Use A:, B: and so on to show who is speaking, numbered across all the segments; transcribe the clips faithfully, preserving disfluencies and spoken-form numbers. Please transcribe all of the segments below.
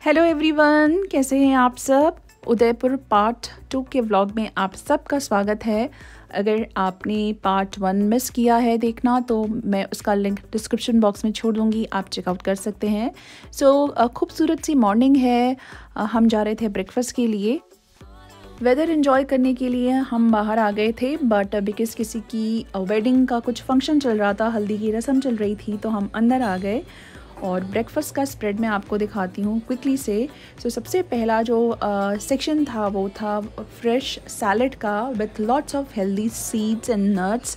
A: Hello everyone, कैसे हैं आप सब। उदयपुर पार्ट टू के व्लॉग में आप सबका स्वागत है। अगर आपने पार्ट वन मिस किया है देखना तो मैं उसका लिंक डिस्क्रिप्शन बॉक्स में छोड़ दूँगी, आप चेकआउट कर सकते हैं। सो so, खूबसूरत सी मॉर्निंग है, हम जा रहे थे ब्रेकफास्ट के लिए। वेदर एंजॉय करने के लिए हम बाहर आ गए थे, बट बिकॉज़ किसी की वेडिंग का कुछ फंक्शन चल रहा था, हल्दी की रस्म चल रही थी, तो हम अंदर आ गए। और ब्रेकफास्ट का स्प्रेड मैं आपको दिखाती हूँ क्विकली से। सो so, सबसे पहला जो सेक्शन uh, था वो था फ्रेश सैलड का with lots of healthy seeds and nuts.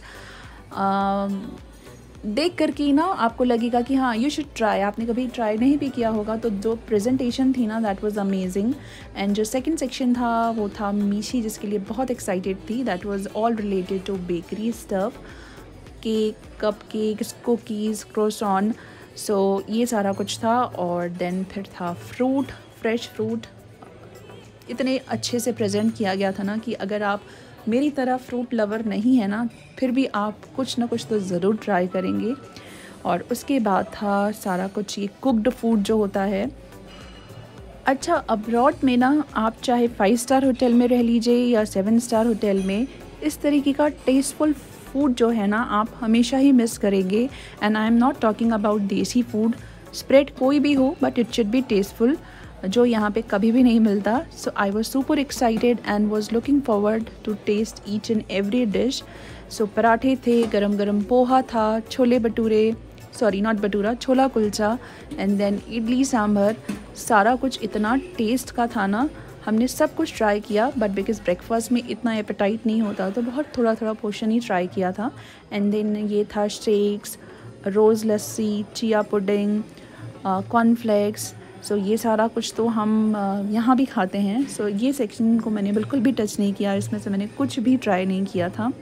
A: देख कर के ना आपको लगेगा कि हाँ यू शुड ट्राई, आपने कभी ट्राई नहीं भी किया होगा। तो जो प्रेजेंटेशन थी ना दैट वाज अमेजिंग। एंड जो सेकंड सेक्शन था वो था मीशी, जिसके लिए बहुत एक्साइटेड थी। That was all related to bakery stuff, cake, cup cakes, cookies, croissant. So so, ये सारा कुछ था। और देन फिर था फ्रूट, फ्रेश फ्रूट इतने अच्छे से प्रेजेंट किया गया था ना कि अगर आप मेरी तरह फ्रूट लवर नहीं है ना, फिर भी आप कुछ ना कुछ तो ज़रूर ट्राई करेंगे। और उसके बाद था सारा कुछ ये कुक्ड फूड जो होता है। अच्छा, अब्रॉड में ना आप चाहे फाइव स्टार होटल में रह लीजिए या सेवन स्टार होटल में, इस तरीके का टेस्टफुल फूड जो है ना आप हमेशा ही मिस करेंगे। And I am not talking about desi food, spread कोई भी हो but it should be tasteful, जो यहाँ पे कभी भी नहीं मिलता। So I was super excited and was looking forward to taste each and every dish. So पराठे थे, गरम गरम पोहा था, chole bhature, sorry not bhatura, chola kulcha, and then idli sambar. सारा कुछ इतना टेस्ट का था ना, हमने सब कुछ ट्राई किया, बट बिकॉज ब्रेकफास्ट में इतना एपेटाइट नहीं होता तो बहुत थोड़ा थोड़ा पोर्शन ही ट्राई किया था। एंड देन ये था shakes, rose lassi, chia pudding, cornflakes. So ये सारा कुछ तो हम uh, यहाँ भी खाते हैं। सो so, ये सेक्शन को मैंने बिल्कुल भी टच नहीं किया, इसमें से मैंने कुछ भी ट्राई नहीं किया था।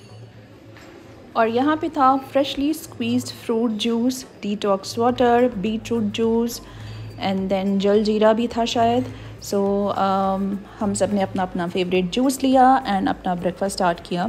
A: और यहाँ पे था freshly squeezed fruit juice, detox water, beetroot juice, and then jal jeera भी था शायद। सो so, um, हम सब ने अपना अपना फेवरेट जूस लिया एंड अपना ब्रेकफास्ट स्टार्ट किया।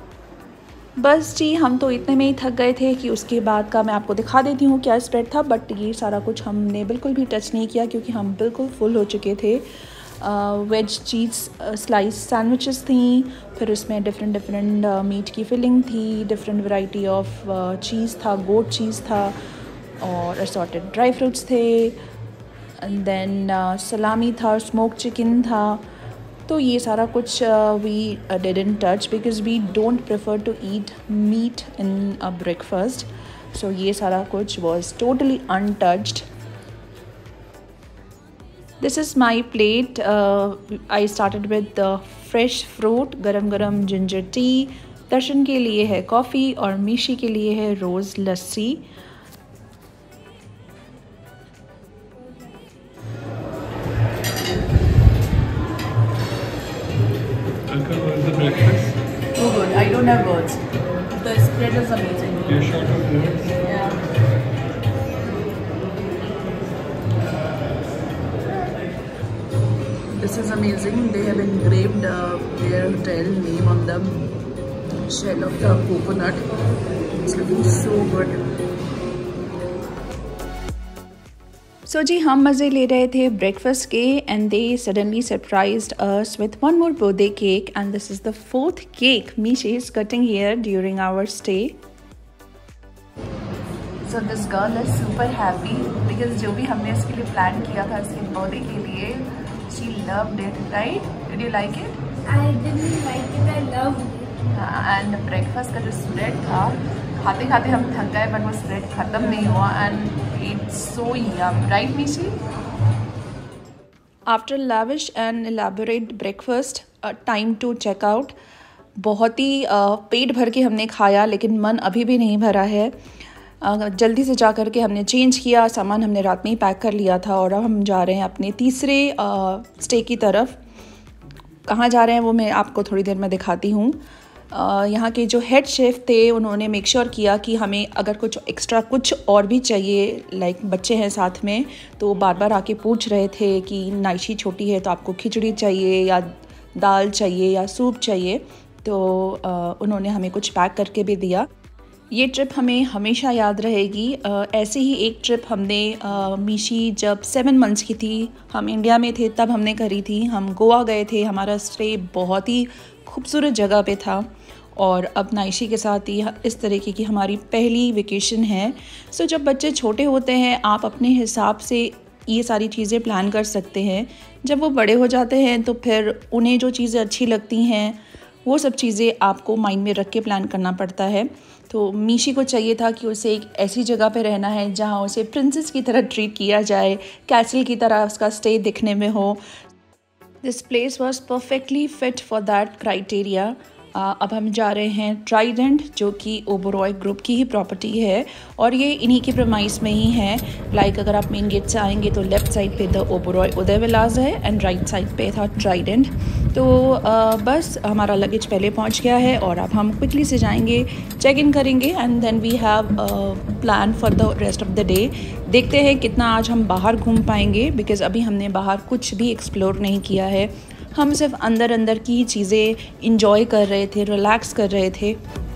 A: बस जी, हम तो इतने में ही थक गए थे कि उसके बाद का मैं आपको दिखा देती हूँ क्या स्प्रेड था, बट ये सारा कुछ हमने बिल्कुल भी टच नहीं किया क्योंकि हम बिल्कुल फुल हो चुके थे। वेज चीज़ स्लाइस सैंडविचेस थी, फिर उसमें डिफरेंट डिफरेंट मीट की फिलिंग थी, डिफरेंट वैरायटी ऑफ चीज़ था, गोट चीज़ था, और असॉर्टेड ड्राई फ्रूट्स थे, एंड देन सलामी था, स्मोक चिकन था। तो ये सारा कुछ we didn't touch because we don't prefer to eat meat in a breakfast. So ये सारा कुछ was totally untouched. This is my plate. I started with fresh fruit, गरम गरम जिंजर टी, दर्शन के लिए है कॉफ़ी, और मीशी के लिए है रोज़ लस्सी। Oh good, I don't have words. The spread is amazing.
B: You're short of words.
A: Yeah. This is amazing. They have engraved uh, their hotel name on the shell of the coconut. It's looking so good. So so जी, हम मज़े ले रहे थे breakfast के, and they suddenly surprised us with one more birthday cake, and this is the fourth cake Mishi is cutting here during our stay. So this girl is super happy because जो भी हमने इसके लिए प्लान किया था इसके birthday के लिए, she loved it, right? Did you like it?
C: I didn't like it, I loved it.
A: And breakfast का जो स्प्रेड था, खाते खाते हम थक गए बट वो स्प्रेड ख़त्म नहीं हुआ, and it's so yum, right Mishi? After lavish and elaborate breakfast, time to check out. बहुत ही uh, पेट भर के हमने खाया, लेकिन मन अभी भी नहीं भरा है। uh, जल्दी से जा कर के हमने चेंज किया, सामान हमने रात में ही पैक कर लिया था, और अब हम जा रहे हैं अपने तीसरे स्टे uh, की तरफ। कहाँ जा रहे हैं वो मैं आपको थोड़ी देर में दिखाती हूँ। Uh, यहाँ के जो हेड शेफ़ थे उन्होंने मेक श्योर किया कि हमें अगर कुछ एक्स्ट्रा कुछ और भी चाहिए, लाइक बच्चे हैं साथ में, तो बार बार आके पूछ रहे थे कि नाइशी छोटी है तो आपको खिचड़ी चाहिए या दाल चाहिए या सूप चाहिए, तो uh, उन्होंने हमें कुछ पैक करके भी दिया। ये ट्रिप हमें हमेशा याद रहेगी। आ, ऐसे ही एक ट्रिप हमने आ, मीशी जब सेवन मंथ्स की थी, हम इंडिया में थे तब हमने करी थी। हम गोवा गए थे, हमारा स्टे बहुत ही खूबसूरत जगह पे था और अब नाइशी के साथ ही इस तरीके की हमारी पहली वेकेशन है। सो जब बच्चे छोटे होते हैं आप अपने हिसाब से ये सारी चीज़ें प्लान कर सकते हैं। जब वो बड़े हो जाते हैं तो फिर उन्हें जो चीज़ें अच्छी लगती हैं वो सब चीज़ें आपको माइंड में रख के प्लान करना पड़ता है। तो मीशी को चाहिए था कि उसे एक ऐसी जगह पे रहना है जहाँ उसे प्रिंसेस की तरह ट्रीट किया जाए, कैसल की तरह उसका स्टे दिखने में हो। This place was perfectly fit for that criteria. अब हम जा रहे हैं ट्राइडेंट, जो कि ओबरॉय ग्रुप की ही प्रॉपर्टी है और ये इन्हीं की प्रमाइस में ही है। लाइक like, अगर आप मेन गेट से आएंगे तो लेफ़्ट साइड पे द ओबरॉय उदय विलास है एंड राइट साइड पे था ट्राइडेंट। तो uh, बस हमारा लगेज पहले पहुंच गया है और अब हम क्विकली से जाएंगे, चेक इन करेंगे and then we have plan for the rest of the day. देखते हैं कितना आज हम बाहर घूम पाएंगे, बिकॉज़ अभी हमने बाहर कुछ भी एक्सप्लोर नहीं किया है। हम सिर्फ अंदर अंदर की चीज़ें इंजॉय कर रहे थे, रिलैक्स कर रहे थे।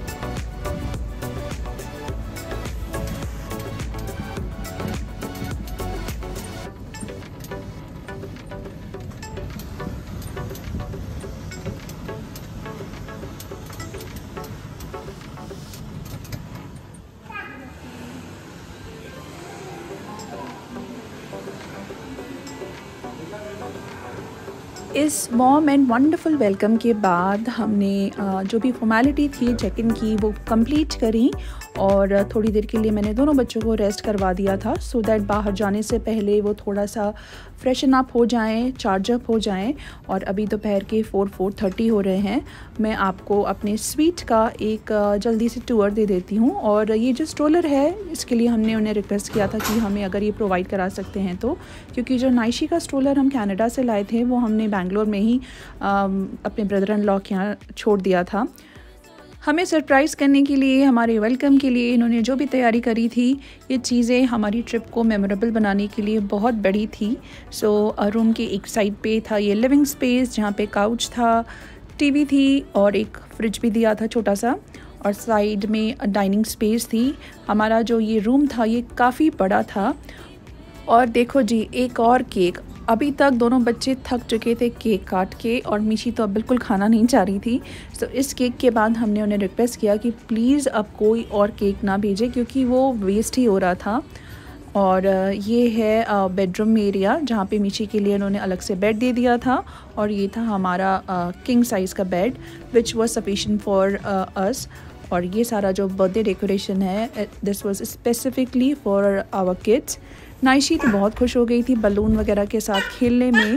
A: इस वार्म एंड वंडरफुल वेलकम के बाद हमने जो भी फॉर्मेलिटी थी चेक इन की वो कंप्लीट करी और थोड़ी देर के लिए मैंने दोनों बच्चों को रेस्ट करवा दिया था, सो दैट बाहर जाने से पहले वो थोड़ा सा फ्रेशन अप हो जाएं, चार्ज अप हो जाएं। और अभी दोपहर के फोर फोर थर्टी हो रहे हैं। मैं आपको अपने स्वीट का एक जल्दी से टूर दे देती हूँ। और ये जो स्ट्रोलर है इसके लिए हमने उन्हें रिक्वेस्ट किया था कि हमें अगर ये प्रोवाइड करा सकते हैं तो, क्योंकि जो नाइशी का स्ट्रोलर हम कनाडा से लाए थे वो हमने बेंगलोर में ही आ, अपने ब्रदर इन लॉ के यहाँ छोड़ दिया था। हमें सरप्राइज़ करने के लिए, हमारे वेलकम के लिए इन्होंने जो भी तैयारी करी थी, ये चीज़ें हमारी ट्रिप को मेमोरेबल बनाने के लिए बहुत बड़ी थी। सो so, रूम के एक साइड पे था ये लिविंग स्पेस जहाँ पे काउच था, टीवी थी और एक फ्रिज भी दिया था छोटा सा, और साइड में डाइनिंग स्पेस थी। हमारा जो ये रूम था ये काफ़ी बड़ा था। और देखो जी, एक और केक। अभी तक दोनों बच्चे थक चुके थे केक काट के और मीशी तो अब बिल्कुल खाना नहीं चाह रही थी। तो इस केक के बाद हमने उन्हें रिक्वेस्ट किया कि प्लीज़ अब कोई और केक ना भेजे, क्योंकि वो वेस्ट ही हो रहा था। और ये है बेडरूम एरिया जहाँ पे मीशी के लिए उन्होंने अलग से बेड दे दिया था। और ये था हमारा किंग साइज़ का bed which was sufficient for us. और ये सारा जो बर्थडे डेकोरेशन है this was specifically for our kids. Naishi तो बहुत खुश हो गई थी बलून वगैरह के साथ खेलने में।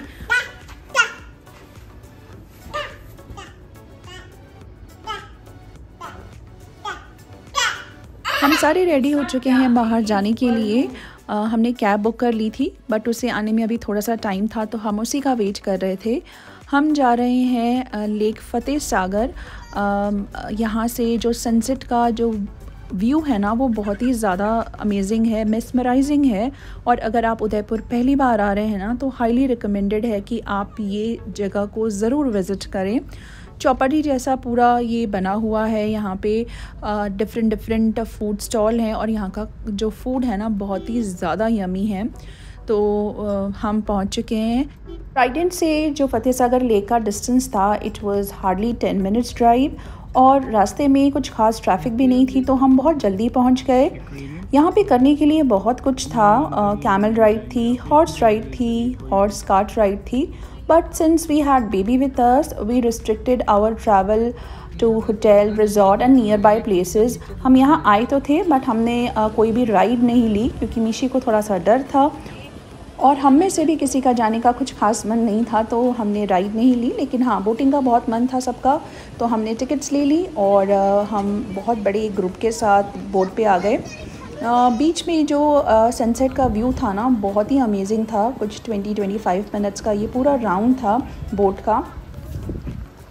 A: हम सारे रेडी हो चुके हैं बाहर जाने के लिए। आ, हमने कैब बुक कर ली थी बट उसे आने में अभी थोड़ा सा टाइम था तो हम उसी का वेट कर रहे थे। हम जा रहे हैं लेक फतेह सागर। यहाँ से जो सनसेट का जो व्यू है ना वो बहुत ही ज़्यादा अमेजिंग है, मेस्मराइजिंग है। और अगर आप उदयपुर पहली बार आ रहे हैं ना तो हाईली रिकमेंडेड है कि आप ये जगह को ज़रूर विज़िट करें। चौपाटी जैसा पूरा ये बना हुआ है, यहाँ पे डिफरेंट डिफरेंट फूड स्टॉल हैं और यहाँ का जो फूड है ना बहुत ही ज़्यादा यमी है। तो uh, हम पहुँच चुके हैं। ट्राइडेंट से जो फतेह सागर लेक का डिस्टेंस था it was hardly ten minutes drive और रास्ते में कुछ खास ट्रैफिक भी नहीं थी तो हम बहुत जल्दी पहुँच गए। यहाँ पे करने के लिए बहुत कुछ था। कैमल राइड थी, हॉर्स राइड थी, हॉर्स कार्ट राइड थी, but since we had baby with us we restricted our travel to hotel, resort and nearby places. हम यहाँ आए तो थे बट हमने uh, कोई भी राइड नहीं ली क्योंकि मीशी को थोड़ा सा डर था और हम में से भी किसी का जाने का कुछ खास मन नहीं था तो हमने राइड नहीं ली। लेकिन हाँ, बोटिंग का बहुत मन था सबका तो हमने टिकट्स ले ली और uh, हम बहुत बड़े ग्रुप के साथ बोट पे आ गए। बीच में जो सनसेट uh, का व्यू था ना बहुत ही अमेजिंग था। कुछ ट्वेंटी ट्वेंटी फाइव मिनट्स का ये पूरा राउंड था बोट का।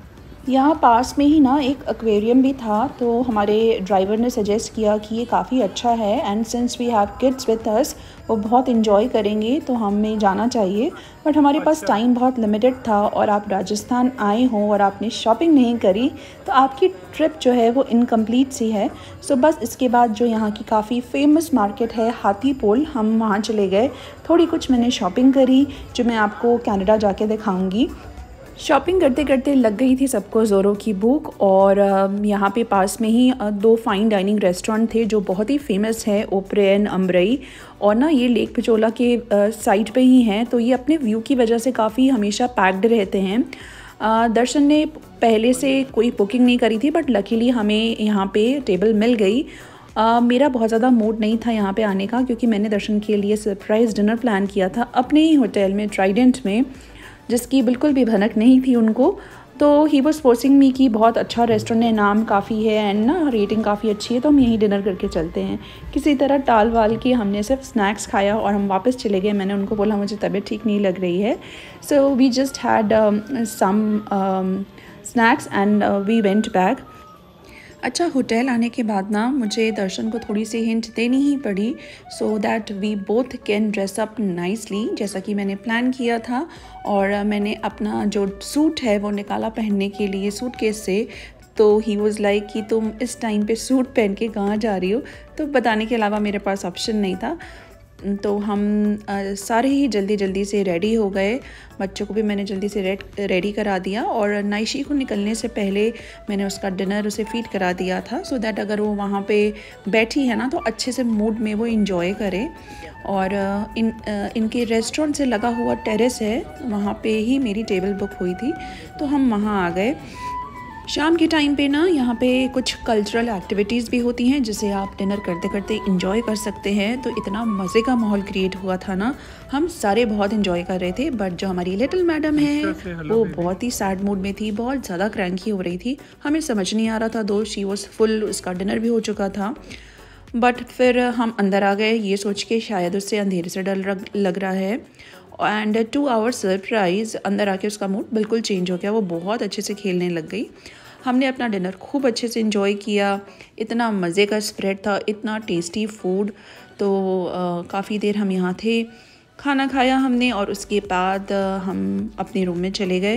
A: यहाँ पास में ही ना एक एक्वेरियम भी था, तो हमारे ड्राइवर ने सजेस्ट किया कि ये काफ़ी अच्छा है and since we have kids with us, वो बहुत इन्जॉय करेंगे तो हमें जाना चाहिए। बट हमारे अच्छा। पास टाइम बहुत लिमिटेड था और आप राजस्थान आए हों और आपने शॉपिंग नहीं करी तो आपकी ट्रिप जो है वो इनकम्प्लीट सी है। सो बस इसके बाद जो यहाँ की काफ़ी फेमस मार्केट है हाथीपोल, हम वहाँ चले गए। थोड़ी कुछ मैंने शॉपिंग करी जो मैं आपको कनाडा जाके दिखाऊँगी। शॉपिंग करते करते लग गई थी सबको ज़ोरों की भूख, और यहाँ पे पास में ही दो फाइन डाइनिंग रेस्टोरेंट थे जो बहुत ही फेमस है, ओपरे एंड अम्बरई, और ना ये लेक पिचोला के साइड पे ही हैं, तो ये अपने व्यू की वजह से काफ़ी हमेशा पैक्ड रहते हैं। दर्शन ने पहले से कोई बुकिंग नहीं करी थी बट लकीली हमें यहाँ पे टेबल मिल गई। Uh, मेरा बहुत ज़्यादा मूड नहीं था यहाँ पे आने का, क्योंकि मैंने दर्शन के लिए सरप्राइज़ डिनर प्लान किया था अपने ही होटल में ट्राइडेंट में, जिसकी बिल्कुल भी भनक नहीं थी उनको। तो ही वॉज फोर्सिंग मी कि बहुत अच्छा रेस्टोरेंट है, नाम काफ़ी है एंड ना रेटिंग काफ़ी अच्छी है, तो हम यहीं डिनर करके चलते हैं। किसी तरह टाल वाल के हमने सिर्फ स्नैक्स खाया और हम वापस चले गए। मैंने उनको बोला मुझे तबीयत ठीक नहीं लग रही है, so we just had some snacks and we went back. अच्छा, होटल आने के बाद ना मुझे दर्शन को थोड़ी सी हिंट देनी ही पड़ी so that we both can dress up nicely, जैसा कि मैंने प्लान किया था। और मैंने अपना जो सूट है वो निकाला पहनने के लिए सूटकेस से, तो ही वॉज़ लाइक कि तुम इस टाइम पे सूट पहन के कहाँ जा रही हो, तो बताने के अलावा मेरे पास ऑप्शन नहीं था। तो हम आ, सारे ही जल्दी जल्दी से रेडी हो गए। बच्चों को भी मैंने जल्दी से रेड रेडी करा दिया, और नाइशी को निकलने से पहले मैंने उसका डिनर उसे फीड करा दिया था सो दैट अगर वो वहाँ पे बैठी है ना तो अच्छे से मूड में वो इंजॉय करे। और इन इनके रेस्टोरेंट से लगा हुआ टेरेस है, वहाँ पे ही मेरी टेबल बुक हुई थी, तो हम वहाँ आ गए। शाम के टाइम पे ना यहाँ पे कुछ कल्चरल एक्टिविटीज़ भी होती हैं जिसे आप डिनर करते करते इंजॉय कर सकते हैं। तो इतना मज़े का माहौल क्रिएट हुआ था ना, हम सारे बहुत इंजॉय कर रहे थे। बट जो हमारी लिटिल मैडम है वो बहुत ही सैड मूड में थी, बहुत ज़्यादा क्रैंकी हो रही थी। हमें समझ नहीं आ रहा था, दो शी वॉज फुल, उसका डिनर भी हो चुका था। बट फिर हम अंदर आ गए ये सोच के शायद उससे अंधेरे से डर लग रहा है, एंड टू आवर सरप्राइज़ अंदर आके उसका मूड बिल्कुल चेंज हो गया। वो बहुत अच्छे से खेलने लग गई। हमने अपना डिनर खूब अच्छे से एंजॉय किया। इतना मज़े का स्प्रेड था, इतना टेस्टी फूड। तो काफ़ी देर हम यहाँ थे, खाना खाया हमने और उसके बाद हम अपने रूम में चले गए।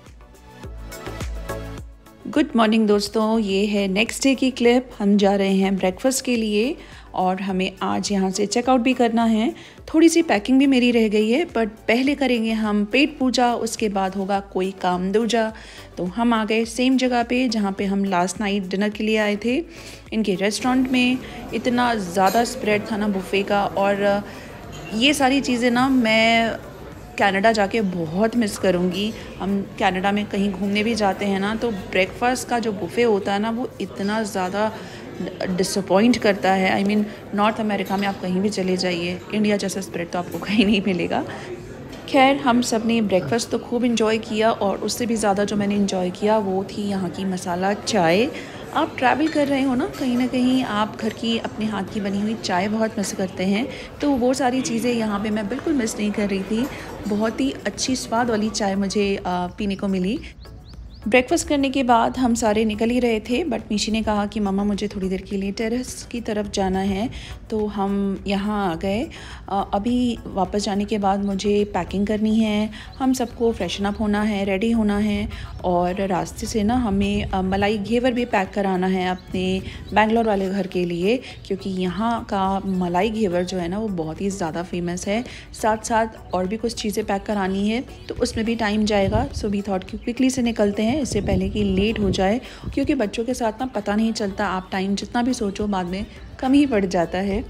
A: गुड मॉर्निंग दोस्तों, ये है नेक्स्ट डे की क्लिप। हम जा रहे हैं ब्रेकफास्ट के लिए और हमें आज यहाँ से चेकआउट भी करना है। थोड़ी सी पैकिंग भी मेरी रह गई है, बट पहले करेंगे हम पेट पूजा, उसके बाद होगा कोई काम दूजा। तो हम आ गए सेम जगह पे जहाँ पे हम लास्ट नाइट डिनर के लिए आए थे, इनके रेस्टोरेंट में। इतना ज़्यादा स्प्रेड था ना बुफ़े का, और ये सारी चीज़ें ना मैं कनाडा जाके बहुत मिस करूँगी। हम कनाडा में कहीं घूमने भी जाते हैं ना तो ब्रेकफास्ट का जो बुफ़े होता है ना वो इतना ज़्यादा डिसअपॉइंट करता है। आई मीन नॉर्थ अमेरिका में आप कहीं भी चले जाइए, इंडिया जैसा स्प्रेड तो आपको कहीं नहीं मिलेगा। खैर, हम सब ने ब्रेकफास्ट तो खूब इन्जॉय किया, और उससे भी ज़्यादा जो मैंने इन्जॉय किया वो थी यहाँ की मसाला चाय। आप ट्रैवल कर रहे हो ना, कहीं ना कहीं आप घर की अपने हाथ की बनी हुई चाय बहुत मिस करते हैं, तो वो सारी चीज़ें यहाँ पे मैं बिल्कुल मिस नहीं कर रही थी। बहुत ही अच्छी स्वाद वाली चाय मुझे आ, पीने को मिली। ब्रेकफास्ट करने के बाद हम सारे निकल ही रहे थे, बट मीशी ने कहा कि मम्मा मुझे थोड़ी देर के लिए टेरेस की तरफ जाना है, तो हम यहाँ आ गए। अभी वापस जाने के बाद मुझे पैकिंग करनी है, हम सबको फ्रेशन अप होना है, रेडी होना है, और रास्ते से ना हमें मलाई घेवर भी पैक कराना है अपने बेंगलोर वाले घर के लिए, क्योंकि यहाँ का मलाई घेवर जो है ना वो बहुत ही ज़्यादा फेमस है। साथ साथ और भी कुछ चीज़ें पैक करानी है, तो उसमें भी टाइम जाएगा। सो वी थॉट कि क्विकली से निकलते हैं इससे पहले कि लेट हो जाए, क्योंकि बच्चों के साथ ना पता नहीं चलता, आप टाइम जितना भी सोचो बाद में कम ही पड़ जाता है।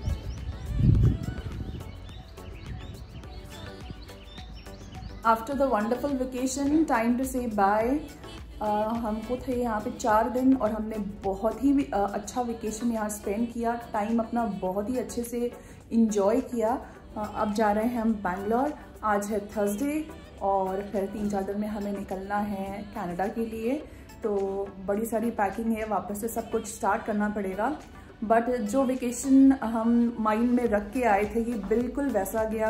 A: After the wonderful vacation, time to say bye. हमको थे यहाँ पे चार दिन और हमने बहुत ही uh, अच्छा वेकेशन यहाँ स्पेंड किया, टाइम अपना बहुत ही अच्छे से इंजॉय किया। uh, अब जा रहे हैं हम बैंगलोर। आज है थर्सडे और फिर तीन चार दिन में हमें निकलना है कनाडा के लिए, तो बड़ी सारी पैकिंग है, वापस से सब कुछ स्टार्ट करना पड़ेगा। बट जो वेकेशन हम माइंड में रख के आए थे ये बिल्कुल वैसा गया।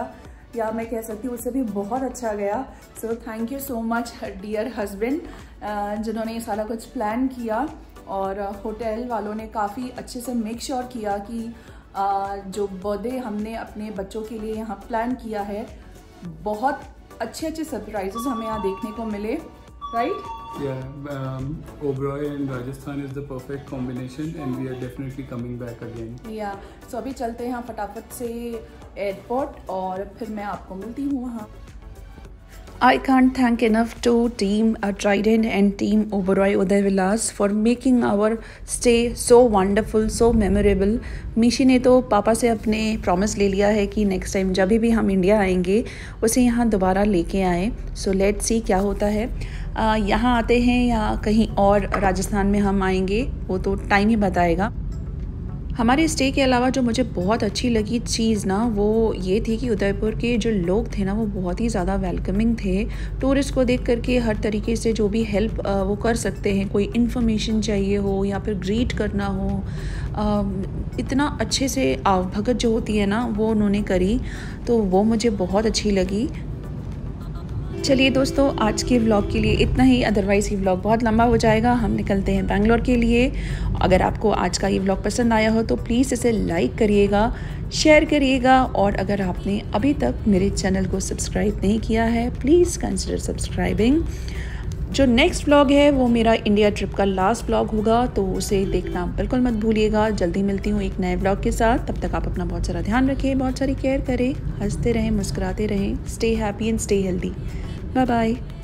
A: या मैं कह सकती हूँ उससे भी बहुत अच्छा गया। So thank you so much dear husband, जिन्होंने ये सारा कुछ प्लान किया, और होटल वालों ने काफ़ी अच्छे से मेक श्योर किया कि uh, जो बर्थडे हमने अपने बच्चों के लिए यहाँ प्लान किया है, बहुत अच्छे अच्छे सरप्राइजेस हमें यहाँ देखने को मिले, right?
B: Yeah, um, Oberoi and Rajasthan is the perfect combination and we are definitely coming back again.
A: Yeah, so अभी चलते हैं फटाफट से एयरपोर्ट और फिर मैं आपको मिलती हूँ वहाँ। I can't thank enough to Team uh, Trident and Team Oberoi Udaivilas for making our stay so wonderful, so memorable. Mishi ने तो पापा से अपने प्रॉमिस ले लिया है कि नेक्स्ट टाइम जब भी हम इंडिया आएंगे उसे यहाँ दोबारा लेके आएँ। सो लेट्स सी क्या होता है। uh, यहाँ आते हैं या कहीं और राजस्थान में हम आएंगे, वो तो टाइम ही बताएगा। हमारे स्टे के अलावा जो मुझे बहुत अच्छी लगी चीज़ ना, वो ये थी कि उदयपुर के जो लोग थे ना, वो बहुत ही ज़्यादा वेलकमिंग थे। टूरिस्ट को देख करके हर तरीके से जो भी हेल्प वो कर सकते हैं, कोई इन्फॉर्मेशन चाहिए हो या फिर ग्रीट करना हो, इतना अच्छे से आवभगत जो होती है ना, वो उन्होंने करी, तो वो मुझे बहुत अच्छी लगी। चलिए दोस्तों, आज के व्लॉग के लिए इतना ही, अदरवाइज़ ये व्लॉग बहुत लंबा हो जाएगा। हम निकलते हैं बैंगलोर के लिए। अगर आपको आज का ये व्लॉग पसंद आया हो तो प्लीज़ इसे लाइक करिएगा, शेयर करिएगा, और अगर आपने अभी तक मेरे चैनल को सब्सक्राइब नहीं किया है, प्लीज़ कंसिडर सब्सक्राइबिंग। जो नेक्स्ट व्लॉग है वो मेरा इंडिया ट्रिप का लास्ट व्लॉग होगा, तो उसे देखना बिल्कुल मत भूलिएगा। जल्दी मिलती हूँ एक नए व्लॉग के साथ। तब तक आप अपना बहुत सारा ध्यान रखें, बहुत सारी केयर करें, हंसते रहें, मुस्कुराते रहें। Stay happy and stay healthy. Bye bye.